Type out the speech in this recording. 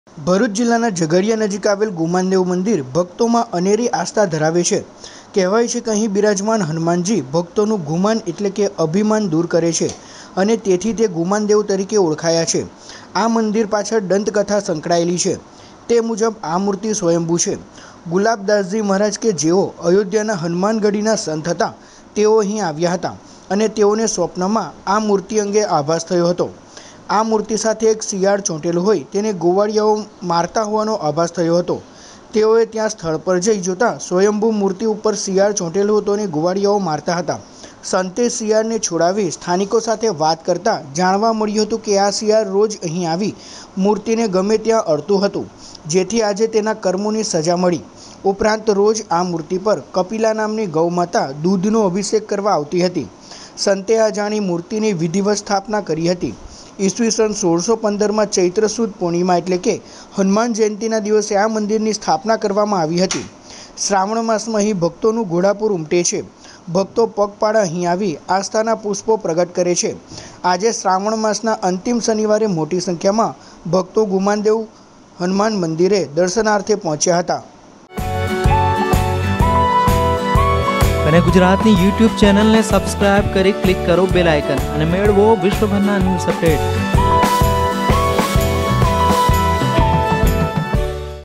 ભરૂચ જિલ્લાના ઝઘડિયા નજીક આવેલ ગુમાનદેવ મંદિર ભક્તોમાં અનેરી આસ્થા ધરાવે છે। કહેવાય છે કે અહીં બિરાજમાન હનુમાનજી ભક્તોનું ગુમાન એટલે કે અભિમાન દૂર કરે છે અને તેથી તે ગુમાનદેવ તરીકે ઓળખાયા છે। આ મંદિર પાછળ દંતકથા સંકળાયેલી છે। તે મુજબ આ મૂર્તિ સ્વયંભૂ છે। ગુલાબદાસજી મહારાજ કે જેઓ અયોધ્યાના હનુમાનગઢીના સંત હતા, તેઓ અહીં આવ્યા હતા અને તેઓને સ્વપ્નમાં આ મૂર્તિ અંગે આભાસ થયો હતો। આ મૂર્તિ સાથે એક શિયાળ ચોંટેલો હોય તેને ગોવાળિયાઓ મારતા હોવાનો આભાસ થયો હતો। તેઓએ ત્યાં સ્થળ પર જઈ જોતા સ્વયંભૂ મૂર્તિ ઉપર શિયાળ ચોંટેલો હતો અને ગોવાળિયાઓ મારતા હતા। સંતે શિયાળને છોડાવી સ્થાનિકો સાથે વાત કરતા જાણવા મળ્યું હતું કે આ શિયાળ રોજ અહીં આવી મૂર્તિને ગમે ત્યાં અડતું હતું, જેથી આજે તેના કર્મોની સજા મળી। ઉપરાંત રોજ આ મૂર્તિ પર કપિલા નામની ગૌમાતા દૂધનો અભિષેક કરવા આવતી હતી। સંતે આ જાણી મૂર્તિની વિધિવત સ્થાપના કરી હતી। ઈસવીસન 1615માં ચૈત્ર સુદ પૂર્ણિમા એટલે કે હનુમાન જયંતિના દિવસે આ મંદિરની સ્થાપના કરવામાં આવી હતી। શ્રાવણ માસમાં અહીં ભક્તોનું ઘોડાપૂર ઉમટે છે। ભક્તો પગપાળા અહીં આવી આસ્થાના પુષ્પો પ્રગટ કરે છે। આજે શ્રાવણ માસના અંતિમ શનિવારે મોટી સંખ્યામાં ભક્તો ગુમાનદેવ હનુમાન મંદિરે દર્શનાર્થે પહોંચ્યા હતા। અને ગુજરાતની YouTube ચેનલને સબસ્ક્રાઇબ કરી ક્લિક કરો બેલ આઇકન અને મેળવો વિશ્વભરના ન્યૂઝ અપડેટ।